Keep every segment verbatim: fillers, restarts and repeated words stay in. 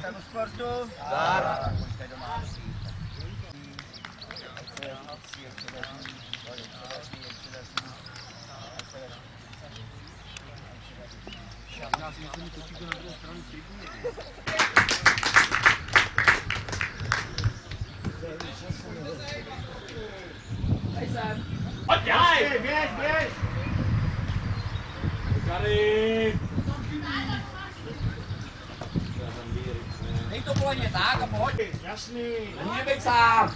do sportu. Zdar. Pojďte domácí. Ať se daří, ať se daří, ať se daří, ať se daří. Ať se daří. Já si myslím, že točíte na druhou stranu tribuny. Pojď, dělej! Běž, běž! Kary! Dej to poledně tak a pojď. Jasný! Nemůže být sám.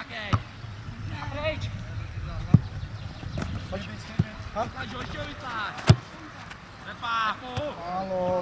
Takej. Pryč. Vytlač, Jošo, vytlač. Pepa. Málo.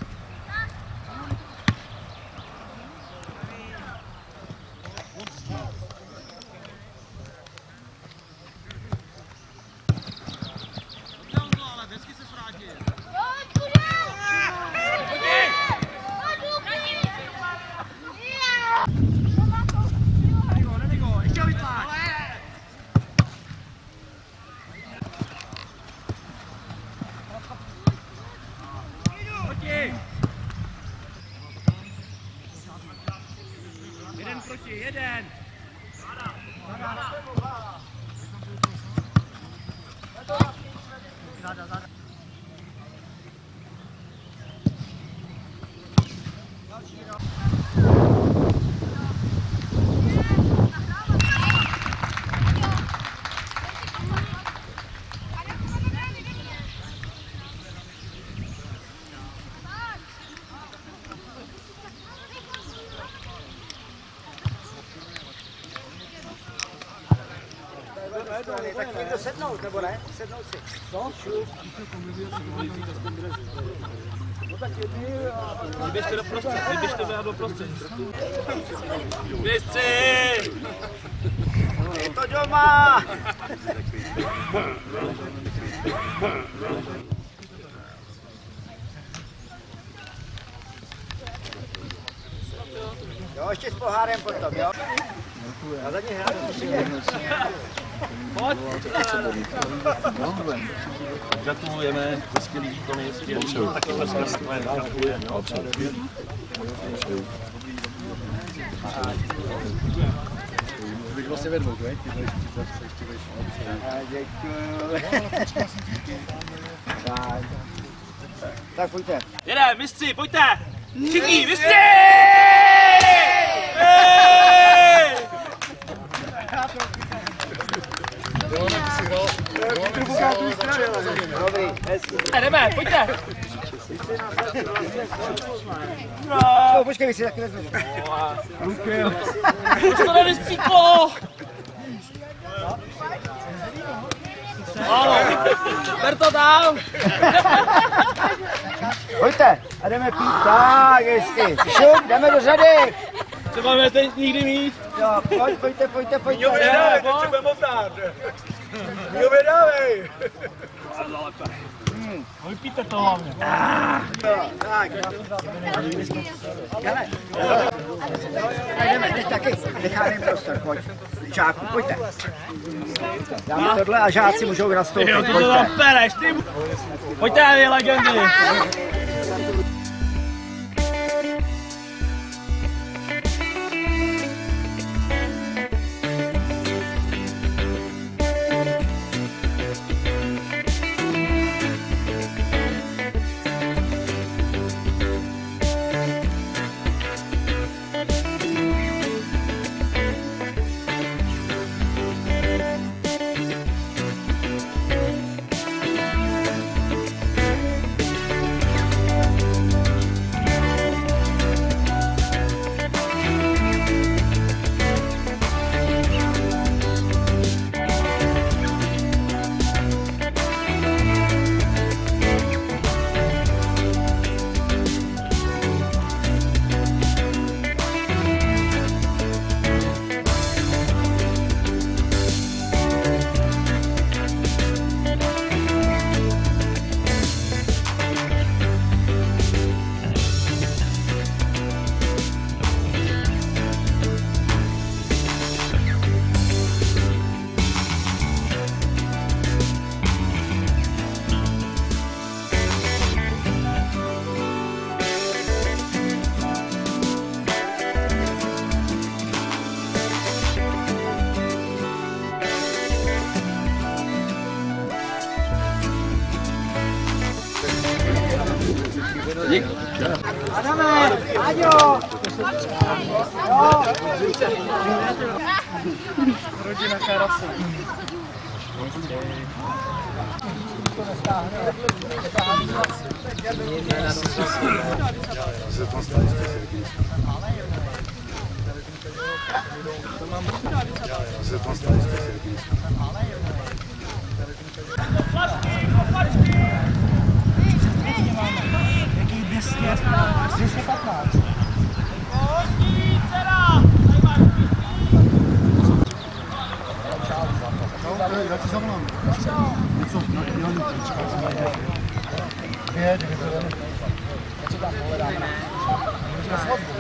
Jeden proti, jeden. Tak někdo sednout, nebo ne? Sednout si. No? No tak jedný a... Vyběžte do prostředí, vyběžte do prostředí. Běžci! Je to doma! Jo, ještě s pohárem potom, jo? A za ní hrát musíme. Pojď! Gratulujeme za skvělý výkony, skvělý. Taky vlastně gratulujeme. Bych vlastně vedl, že? Děkuju. Tak. Tak pojďte. Jedem, mistři, pojďte! Všichni, mistři! Dobrý, hezký. Jdeme, pojďte! No, počkej, vy si taky vezmu. Už to nevystříklo! Málo! Ber to tam! Pojďte, a jdeme pít. Tak, hezky. Šup, jdeme do řady. Co máme teď nikdy mít? Jo, pojď, pojďte, pojďte, pojďte. Jo, vydávej, teď se bude motat. Jo, vydávej. Vypijte to hlavně. Tak. Hele. Jdeme, teď taky. Necháme jim prostor, pojď. Žáku, pojďte. Dáme tohle a žáci můžou nastoupit, Jo, ty to tam pereš, ty... Pojďte, vy legendy. Adame, Aďo! Jo! Rodina Karasa. To Jaký dvě stě patnáct. Já ti zavolám. Něco na ideální příčka. Pět, dvě, co tam pohledáme.